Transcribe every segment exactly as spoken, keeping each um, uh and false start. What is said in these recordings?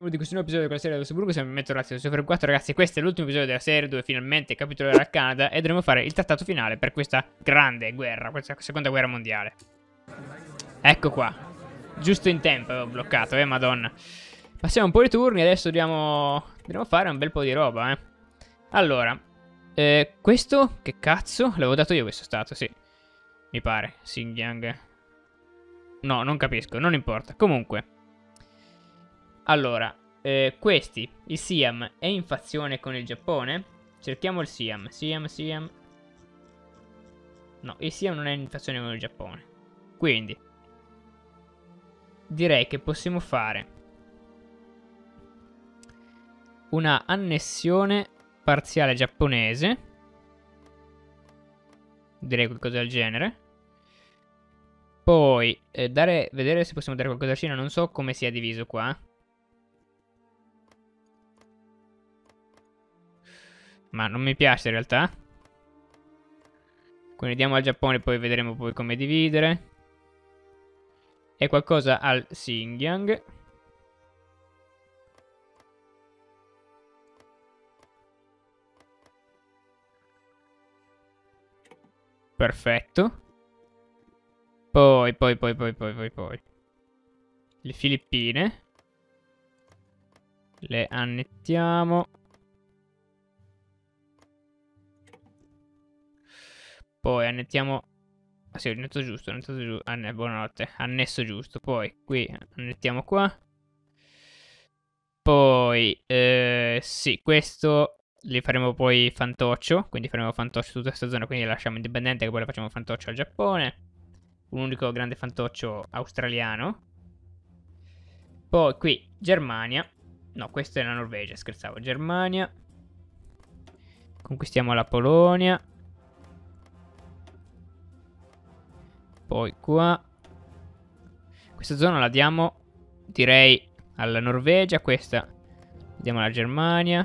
Di questo nuovo episodio della serie dello Sburgo siamo in mezzo a Super quattro, ragazzi. Questo è l'ultimo episodio della serie dove finalmente capitolerà il Canada e dovremo fare il trattato finale per questa grande guerra, questa seconda guerra mondiale. Ecco qua, giusto in tempo avevo bloccato, eh madonna. Passiamo un po' di turni, adesso dobbiamo, dobbiamo fare un bel po' di roba, eh. Allora, eh, questo, che cazzo? L'avevo dato io questo stato, sì. Mi pare, Xinjiang. No, non capisco, non importa, comunque. Allora, eh, questi, il Siam è in fazione con il Giappone? Cerchiamo il Siam, Siam, Siam. No, il Siam non è in fazione con il Giappone. Quindi, direi che possiamo fare una annessione parziale giapponese. Direi qualcosa del genere. Poi, eh, dare, vedere se possiamo dare qualcosa a Cina. Non so come sia diviso qua. Ma non mi piace in realtà. Quindi diamo al Giappone, poi vedremo poi come dividere. E qualcosa al Xinjiang. Perfetto. Poi, poi, poi, poi, poi, poi, poi. Le Filippine. Le annettiamo. Poi annettiamo. Ah sì, ho annesso giusto, ho annesso giusto. Anne... Buonanotte. Annesso giusto. Poi qui annettiamo qua. Poi, eh, sì, questo li faremo poi fantoccio. Quindi faremo fantoccio tutta questa zona. Quindi la lasciamo indipendente, che poi la facciamo fantoccio al Giappone. Un unico grande fantoccio australiano. Poi qui Germania. No, questa è la Norvegia, scherzavo. Germania. Conquistiamo la Polonia. Poi qua. Questa zona la diamo, direi, alla Norvegia. Questa la diamo alla Germania.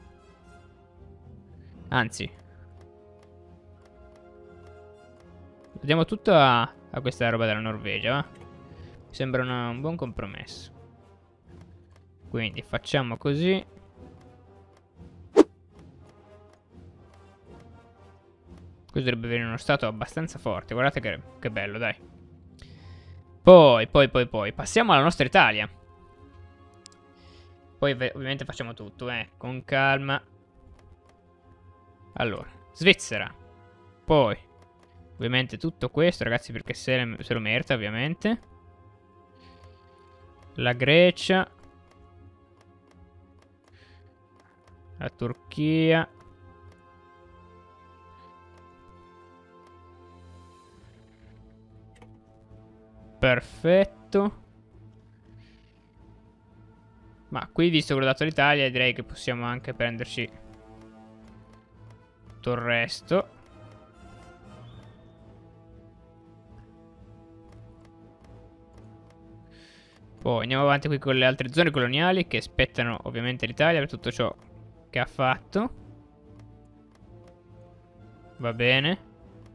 Anzi, la diamo tutta a, a questa roba della Norvegia, va? Mi sembra una, un buon compromesso. Quindi facciamo così. Questo dovrebbe avere uno stato abbastanza forte. Guardate che, che bello, dai. Poi, poi, poi, poi. Passiamo alla nostra Italia. Poi ovviamente facciamo tutto, eh. Con calma. Allora, Svizzera. Poi, ovviamente tutto questo, ragazzi, perché se, se lo merita, ovviamente. La Grecia. La Turchia. Perfetto. Ma qui, visto che l'ho dato all'Italia, direi che possiamo anche prenderci tutto il resto. Poi andiamo avanti qui con le altre zone coloniali che spettano ovviamente l'Italia per tutto ciò che ha fatto. Va bene.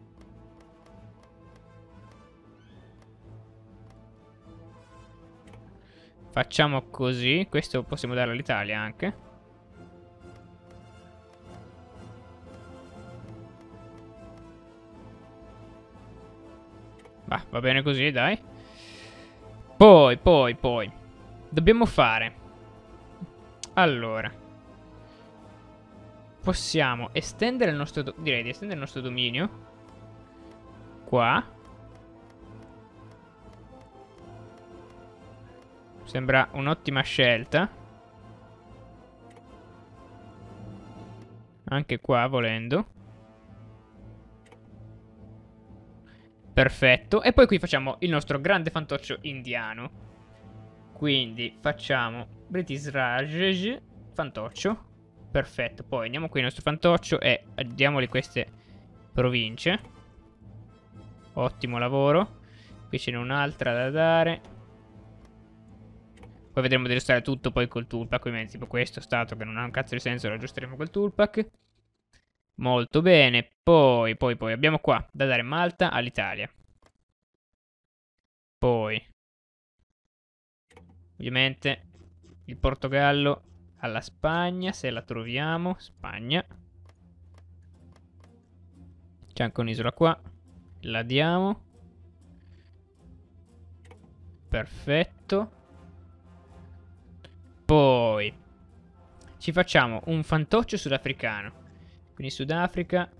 Facciamo così. Questo possiamo darlo all'Italia anche. Va, va bene così, dai. Poi, poi, poi. Dobbiamo fare. Allora. Possiamo estendere il nostro... Direi di estendere il nostro dominio. Qua. Sembra un'ottima scelta. Anche qua, volendo. Perfetto. E poi qui facciamo il nostro grande fantoccio indiano. Quindi facciamo British Raj fantoccio. Perfetto. Poi andiamo qui il nostro fantoccio e diamogli queste province. Ottimo lavoro. Qui ce n'è un'altra da dare. Poi vedremo di aggiustare tutto poi col toolpack. Ovviamente tipo questo stato che non ha un cazzo di senso, lo aggiusteremo col toolpack. Molto bene. Poi, poi, poi abbiamo qua da dare Malta all'Italia. Poi ovviamente il Portogallo alla Spagna, se la troviamo. Spagna. C'è anche un'isola qua. La diamo. Perfetto. Poi ci facciamo un fantoccio sudafricano. Quindi Sudafrica.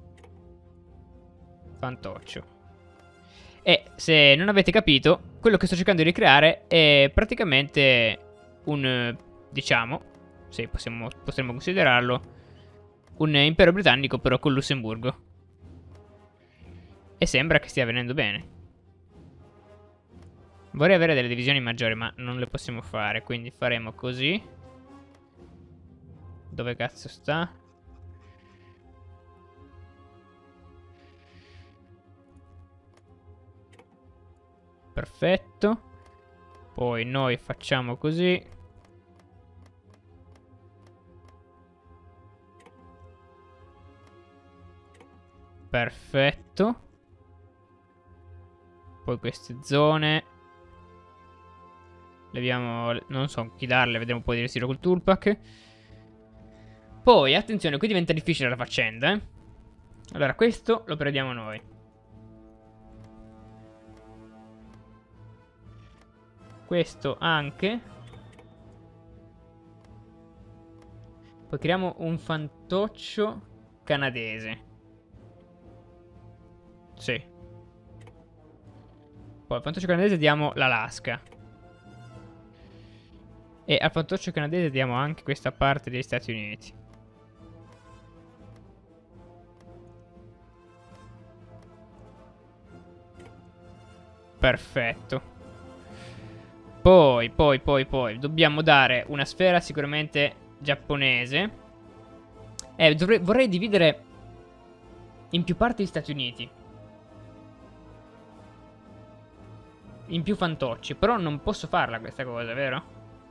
Fantoccio. E se non avete capito, quello che sto cercando di ricreare è praticamente un, diciamo, se possiamo, potremmo considerarlo, un impero britannico però con Lussemburgo. E sembra che stia venendo bene. Vorrei avere delle divisioni maggiori, ma non le possiamo fare, quindi faremo così. Dove cazzo sta? Perfetto. Poi noi facciamo così. Perfetto. Poi queste zone leviamo, non so chi darle, vedremo poi di restire col toolpack. Poi attenzione, qui diventa difficile la faccenda, eh. Allora questo lo prendiamo noi. Questo anche. Poi creiamo un fantoccio canadese. Sì. Poi al fantoccio canadese diamo l'Alaska. E al fantoccio canadese diamo anche questa parte degli Stati Uniti. Perfetto. Poi, poi, poi, poi dobbiamo dare una sfera sicuramente giapponese. Eh, dovrei, vorrei dividere in più parti gli Stati Uniti. In più fantocci. Però non posso farla questa cosa, vero?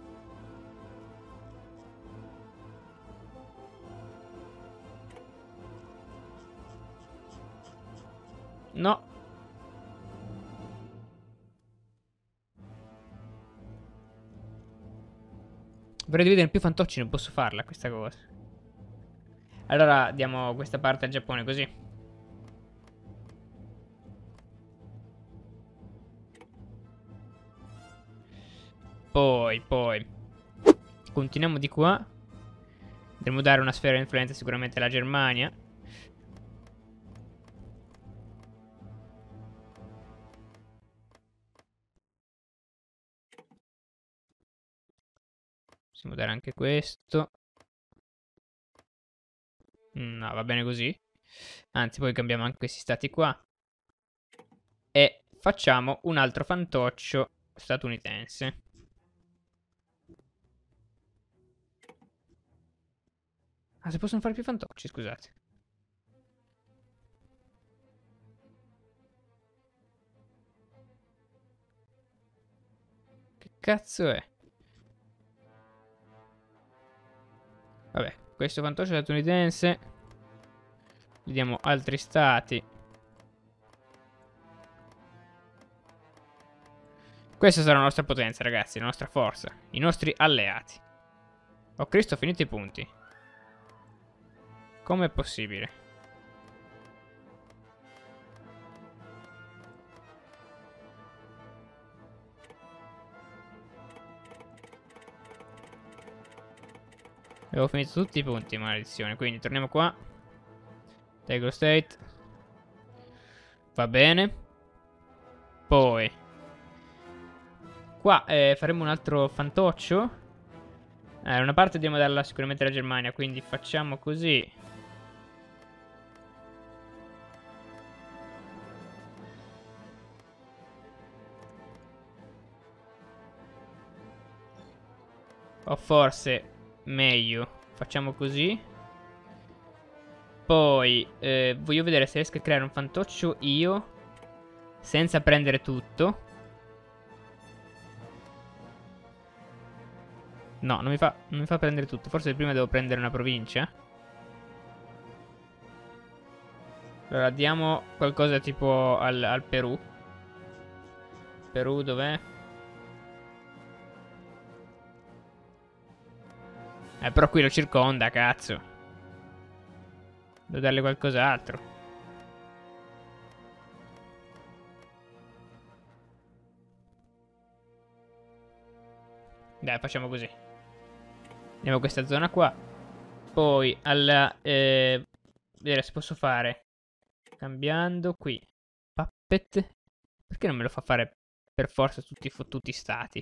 No. Vorrei dividere in più fantocci, non posso farla questa cosa. Allora diamo questa parte al Giappone così. Poi, poi continuiamo di qua. Dovremmo dare una sfera di influenza sicuramente alla Germania. Possiamo dare anche questo. No, va bene così. Anzi, poi cambiamo anche questi stati qua. E facciamo un altro fantoccio statunitense. Ah, si possono fare più fantocci, scusate. Che cazzo è? Vabbè, questo fantoccio statunitense. Gli diamo altri stati. Questa sarà la nostra potenza, ragazzi, la nostra forza. I nostri alleati. Oh Cristo, ho finito i punti. Com'è possibile? Avevo finito tutti i punti, maledizione. Quindi torniamo qua. Tego State. Va bene. Poi qua eh, faremo un altro fantoccio. Eh, una parte dobbiamo darla sicuramente alla Germania, quindi facciamo così. O forse meglio, facciamo così. Poi eh, voglio vedere se riesco a creare un fantoccio io senza prendere tutto. No, non mi fa, non mi fa prendere tutto. Forse prima devo prendere una provincia. Allora diamo qualcosa tipo al, al Perù. Perù dov'è? Eh, però qui lo circonda, cazzo. Devo darle qualcos'altro. Dai, facciamo così. Andiamo a questa zona qua. Poi alla... Eh, vedere se posso fare. Cambiando qui. Puppet. Perché non me lo fa fare per forza tutti i fottuti stati?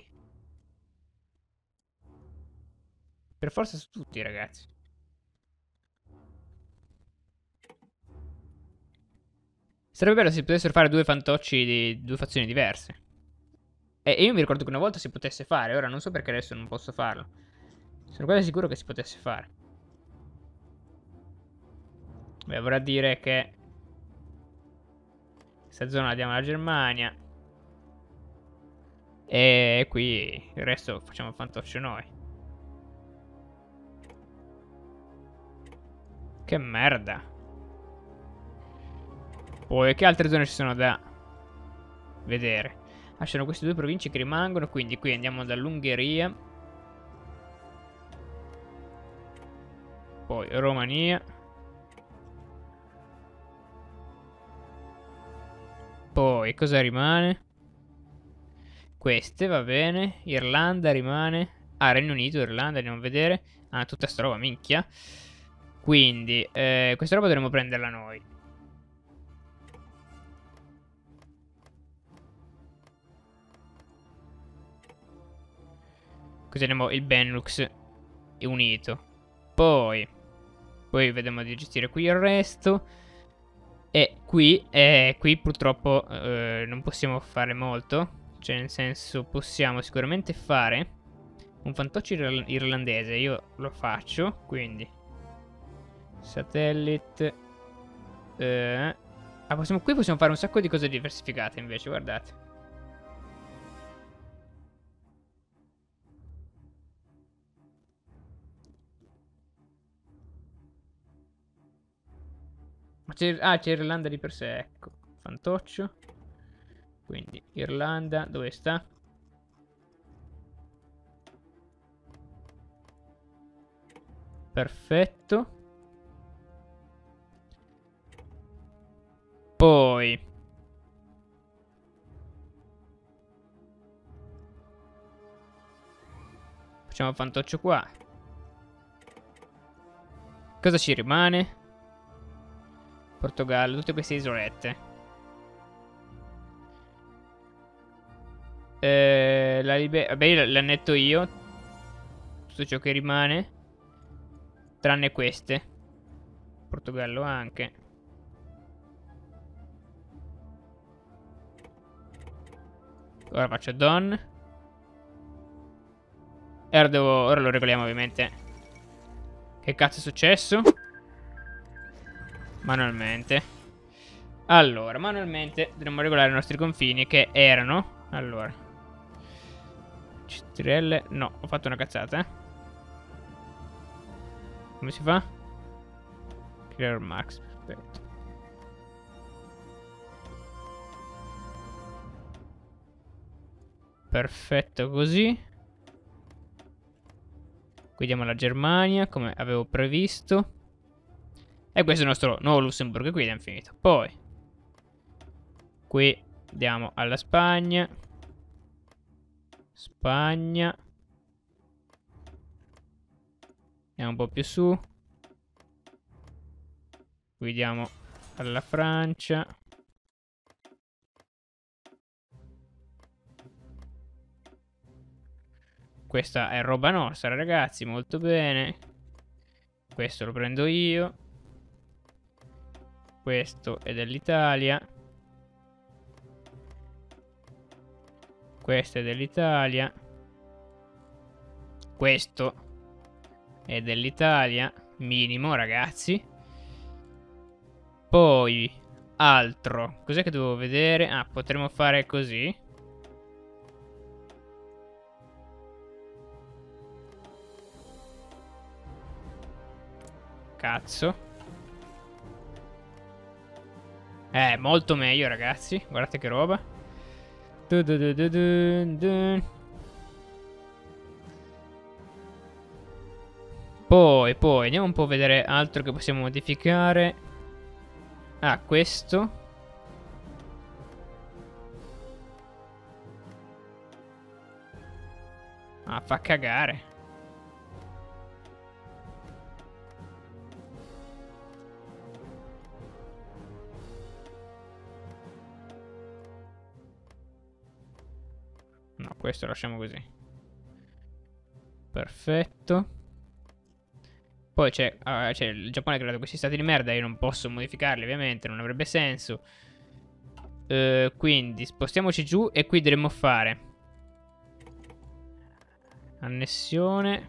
Per forza su tutti, ragazzi. Sarebbe bello se si potessero fare due fantocci di due fazioni diverse. E io mi ricordo che una volta si potesse fare. Ora non so perché adesso non posso farlo. Sono quasi sicuro che si potesse fare. Beh, vorrà dire che questa zona la diamo alla Germania. E qui il resto facciamo il fantoccio noi. Che merda. Poi che altre zone ci sono da vedere? Ah, ci sono queste due province che rimangono. Quindi qui andiamo dall'Ungheria. Poi Romania. Poi cosa rimane? Queste, va bene. Irlanda rimane. Ah, Regno Unito, Irlanda, andiamo a vedere. Ah, tutta sta roba, minchia. Quindi, eh, questa roba dovremmo prenderla noi. Così abbiamo il Benelux unito. Poi, poi vediamo di gestire qui il resto. E qui, eh, qui purtroppo eh, non possiamo fare molto. Cioè, nel senso, possiamo sicuramente fare un fantoccio irl irlandese. Io lo faccio, quindi satellite. Eh. Ah, possiamo, qui possiamo fare un sacco di cose diversificate invece, guardate. Ma c'è, ah, c'è Irlanda di per sé, ecco. Fantoccio. Quindi, Irlanda, dove sta? Perfetto. Poi facciamo il fantoccio qua. Cosa ci rimane? Portogallo, tutte queste isolette. Eh, la Liberia. Vabbè, l'annetto io. Tutto ciò che rimane. Tranne queste. Portogallo anche. Ora faccio Don. E ora, devo, ora lo regoliamo ovviamente. Che cazzo è successo? Manualmente. Allora, manualmente dovremmo regolare i nostri confini che erano. Allora. C T R L. No, ho fatto una cazzata, eh. Come si fa? Clear Max. Perfetto. Perfetto così. Qui diamo la Germania, come avevo previsto. E questo è il nostro nuovo Lussemburgo. Qui abbiamo finito. Poi qui diamo alla Spagna. Spagna. Andiamo un po' più su. Qui diamo alla Francia. Questa è roba nostra, ragazzi, molto bene. Questo lo prendo io. Questo è dell'Italia. Questo è dell'Italia. Questo è dell'Italia. Minimo, ragazzi. Poi, altro. Cos'è che devo vedere? Ah, potremmo fare così. Cazzo. Eh, molto meglio, ragazzi. Guardate che roba. Du du du du du du. Poi, poi, andiamo un po' a vedere altro che possiamo modificare. Ah, questo. Ah, fa cagare. No, questo lo lasciamo così. Perfetto. Poi c'è uh, il Giappone ha creato questi stati di merda. Io non posso modificarli, ovviamente. Non avrebbe senso. uh, Quindi spostiamoci giù. E qui dovremmo fare annessione.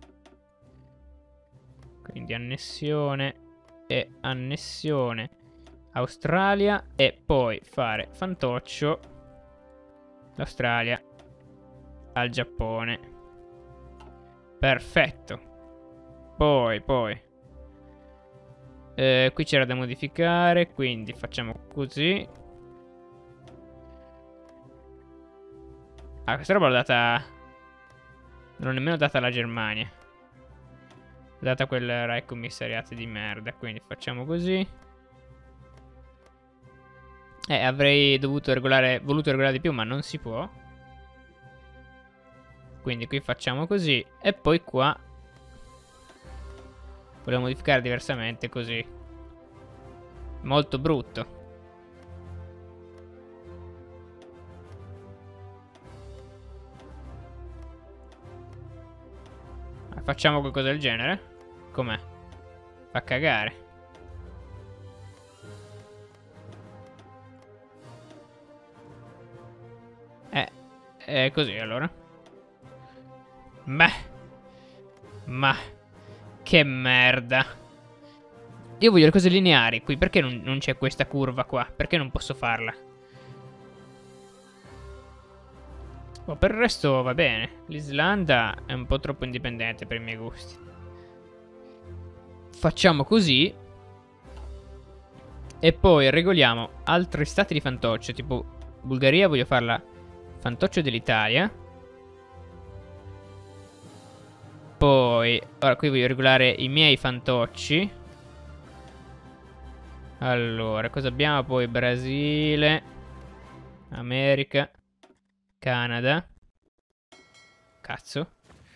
Quindi annessione e annessione Australia. E poi fare fantoccio l'Australia al Giappone. Perfetto. Poi, poi eh, qui c'era da modificare, quindi facciamo così. Ah, questa roba l'ho data... Non l'ho nemmeno data alla Germania. L'ho data quel Reich commissariati di merda, quindi facciamo così. Eh, avrei dovuto regolare... Voluto regolare di più, ma non si può. Quindi qui facciamo così. E poi qua volevo modificare diversamente, così. Molto brutto. Facciamo qualcosa del genere. Com'è? Fa cagare. Eh, è così allora. Beh. Ma che merda. Io voglio le cose lineari qui. Perché non, non c'è questa curva qua? Perché non posso farla? Oh, per il resto va bene. L'Islanda è un po' troppo indipendente per i miei gusti. Facciamo così. E poi regoliamo altri stati di fantoccio. Tipo Bulgaria voglio farla fantoccio dell'Italia. Poi ora qui voglio regolare i miei fantocci. Allora, cosa abbiamo poi? Brasile, America, Canada. Cazzo.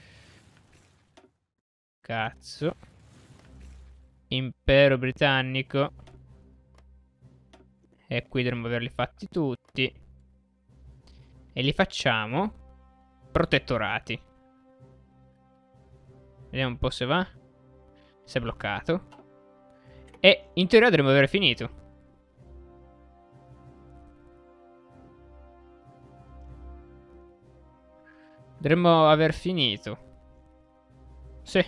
Cazzo. Impero britannico. E qui dovremmo averli fatti tutti. E li facciamo protettorati. Vediamo un po' se va. Si è bloccato. E in teoria dovremmo aver finito. Dovremmo aver finito. Sì.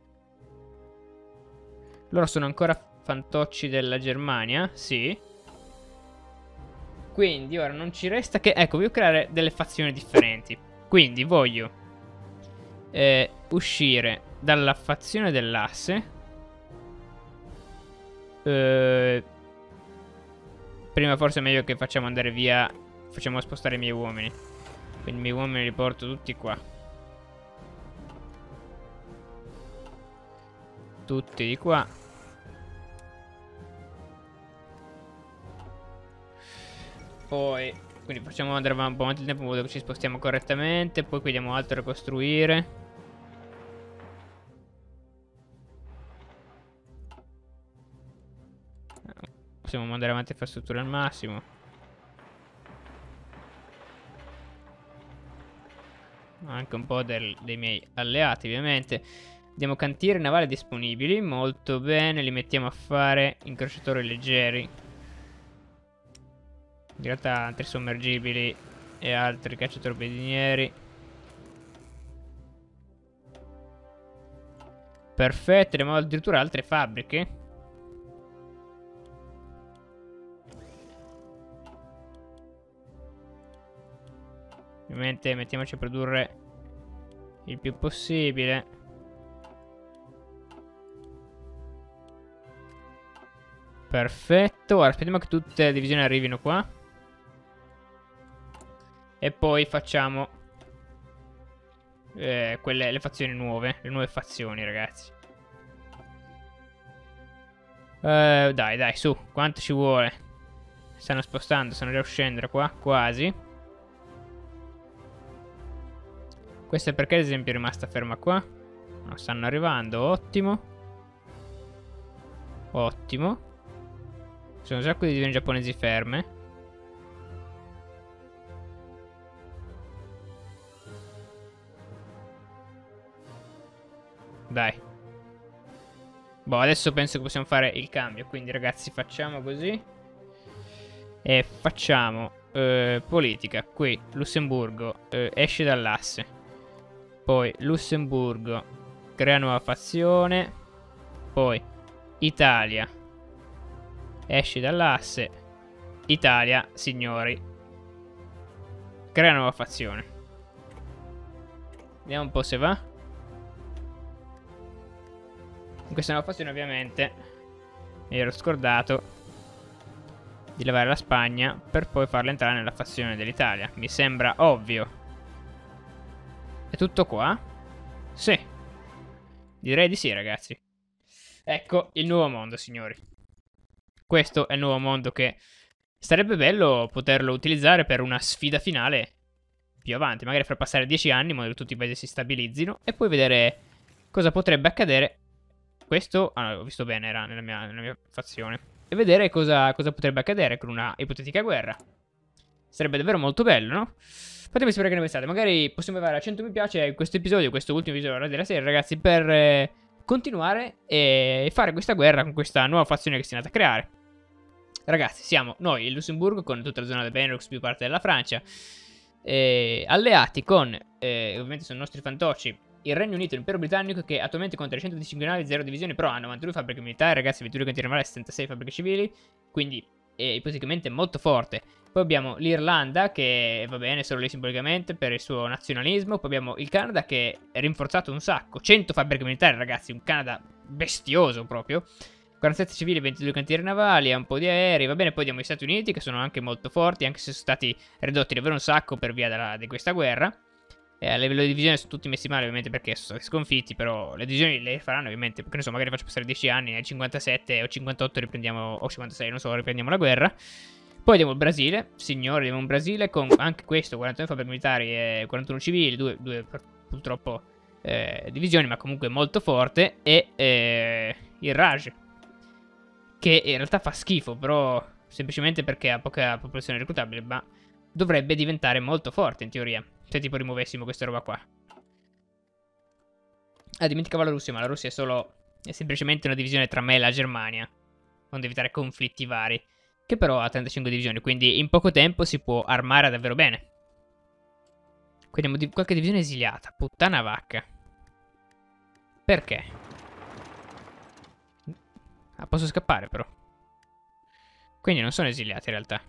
Loro sono ancora fantocci della Germania. Sì. Quindi ora non ci resta che... Ecco, voglio creare delle fazioni differenti. Quindi voglio eh, uscire dalla fazione dell'asse. Eh, prima forse è meglio che facciamo andare via. Facciamo spostare i miei uomini. Quindi i miei uomini li porto tutti qua. Tutti di qua. Poi, quindi facciamo andare un po' avanti il tempo in modo che ci spostiamo correttamente. Poi qui diamo altro da costruire. Possiamo mandare avanti infrastrutture al massimo. Anche un po' del, dei miei alleati, ovviamente. Abbiamo cantieri navali disponibili. Molto bene, li mettiamo a fare incrociatori leggeri. In realtà altri sommergibili e altri cacciatorpedinieri. Perfetto, abbiamo addirittura altre fabbriche. Ovviamente mettiamoci a produrre il più possibile. Perfetto, ora aspettiamo che tutte le divisioni arrivino qua. E poi facciamo eh, quelle, le fazioni nuove. Le nuove fazioni, ragazzi. Uh, dai, dai, su. Quanto ci vuole? Stanno spostando, stanno già uscendo qua, quasi. Questo è perché, ad esempio, è rimasta ferma qua. No, stanno arrivando, ottimo. Ottimo. Ci sono un sacco di divisioni giapponesi ferme. Dai. Boh, adesso penso che possiamo fare il cambio. Quindi, ragazzi, facciamo così. E facciamo eh, politica. Qui, Lussemburgo eh, esce dall'asse. Poi, Lussemburgo crea nuova fazione. Poi, Italia esce dall'asse. Italia, signori, crea nuova fazione. Vediamo un po' se va. In questa nuova fazione, ovviamente, mi ero scordato di levare la Spagna per poi farla entrare nella fazione dell'Italia. Mi sembra ovvio. È tutto qua? Sì. Direi di sì, ragazzi. Ecco il nuovo mondo, signori. Questo è il nuovo mondo che sarebbe bello poterlo utilizzare per una sfida finale più avanti. Magari far passare dieci anni in modo che tutti i paesi si stabilizzino e poi vedere cosa potrebbe accadere. Questo, ah, ho visto bene, era nella mia, nella mia fazione. E vedere cosa, cosa potrebbe accadere con una ipotetica guerra. Sarebbe davvero molto bello, no? Fatemi sapere che ne pensate. Magari possiamo arrivare a cento mi piace in questo episodio, questo ultimo episodio della serie, ragazzi, per eh, continuare e fare questa guerra con questa nuova fazione che si è andata a creare. Ragazzi, siamo noi, il Lussemburgo, con tutta la zona del Benelux, più parte della Francia, eh, alleati con, eh, ovviamente sono i nostri fantocci, il Regno Unito e l'impero britannico, che attualmente conta centoventicinque navi, zero divisioni, però hanno novantadue fabbriche militari, ragazzi, ventidue cantieri navali, settantasei fabbriche civili, quindi è ipoteticamente molto forte. Poi abbiamo l'Irlanda, che va bene solo lì simbolicamente per il suo nazionalismo. Poi abbiamo il Canada, che è rinforzato un sacco, cento fabbriche militari, ragazzi, un Canada bestioso proprio. quarantasette civili, ventidue cantieri navali, un po' di aerei, va bene. Poi abbiamo gli Stati Uniti, che sono anche molto forti, anche se sono stati ridotti davvero un sacco per via della, di questa guerra. E a livello di divisione sono tutti messi male, ovviamente, perché sono stati sconfitti, però le divisioni le faranno, ovviamente, perché non so, magari faccio passare dieci anni, nel cinquantasette o cinquantotto riprendiamo, o cinquantasei, non so, riprendiamo la guerra. Poi abbiamo il Brasile, signori, abbiamo un Brasile con anche questo, quarantuno fabbriche militari e quarantuno civili, due, due purtroppo eh, divisioni, ma comunque molto forte, e eh, il Raj, che in realtà fa schifo, però semplicemente perché ha poca popolazione reclutabile, ma dovrebbe diventare molto forte in teoria, se tipo rimuovessimo questa roba qua. Ah, dimenticavo la Russia, ma la Russia è solo, è semplicemente una divisione tra me e la Germania, onde evitare conflitti vari, che però ha trentacinque divisioni, quindi in poco tempo si può armare davvero bene. Qui abbiamo di qualche divisione esiliata, puttana vacca. Perché? Ah, posso scappare però. Quindi non sono esiliati in realtà.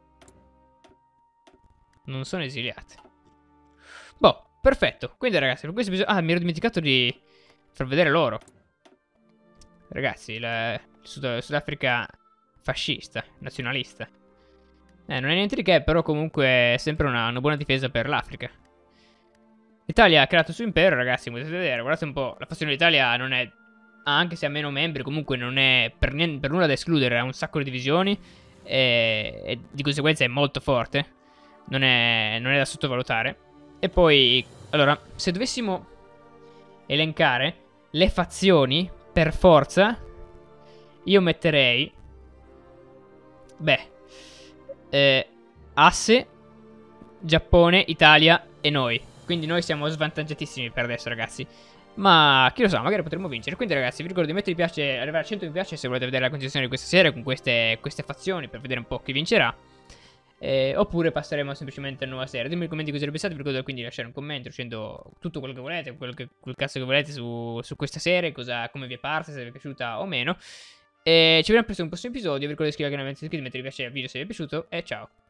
Non sono esiliati. Boh, perfetto. Quindi ragazzi, per questo episodio... Ah, mi ero dimenticato di far vedere loro. Ragazzi, il, il Sud Sudafrica fascista, nazionalista. Eh, non è niente di che, però comunque è sempre una, una buona difesa per l'Africa. L'Italia ha creato il suo impero, ragazzi, potete vedere. Guardate un po', la fazione d'Italia non è... Anche se ha meno membri, comunque non è per, niente, per nulla da escludere, ha un sacco di divisioni e, e di conseguenza è molto forte. Non è, non è da sottovalutare. E poi, allora, se dovessimo elencare le fazioni per forza, io metterei... Beh, eh, asse, Giappone, Italia e noi. Quindi noi siamo svantaggiatissimi per adesso, ragazzi. Ma chi lo sa, magari potremmo vincere. Quindi ragazzi, vi ricordo di mettere mi piace, arrivare a cento mi piace se volete vedere la continuazione di questa serie con queste, queste fazioni, per vedere un po' chi vincerà. Eh, oppure passeremo semplicemente a nuova serie. Dimmi nei commenti cosa ne pensate. Vi ricordo quindi di lasciare un commento dicendo tutto quello che volete, quello che, quel cazzo che volete su, su questa serie, cosa, come vi è parsa, se vi è piaciuta o meno. E ci vediamo presto in un prossimo episodio. Vi ricordo di iscrivervi al canale, di mettere mi piace al video se vi è piaciuto. E ciao.